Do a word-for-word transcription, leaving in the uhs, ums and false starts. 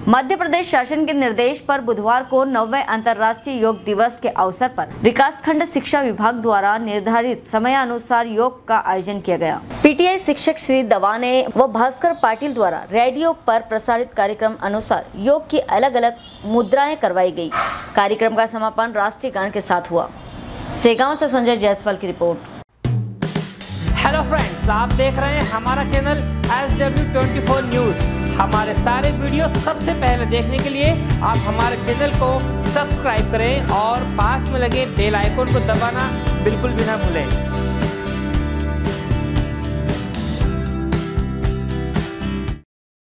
मध्य प्रदेश शासन के निर्देश पर बुधवार को नौवें अंतर्राष्ट्रीय योग दिवस के अवसर पर विकासखंड शिक्षा विभाग द्वारा निर्धारित समयानुसार योग का आयोजन किया गया। पीटीआई शिक्षक श्री दवाने व भास्कर पाटिल द्वारा रेडियो पर प्रसारित कार्यक्रम अनुसार योग की अलग अलग मुद्राएं करवाई गई। कार्यक्रम का समापन राष्ट्रीय गान के साथ हुआ। सेगांव से संजय जायसवाल की रिपोर्ट। हेलो फ्रेंड्स, आप देख रहे हैं हमारा channel S W twenty four news. हमारे सारे वीडियो सबसे पहले देखने के लिए आप हमारे चैनल को सब्सक्राइब करें और पास में लगे बेल आइकन को दबाना बिल्कुल भी ना भूलें।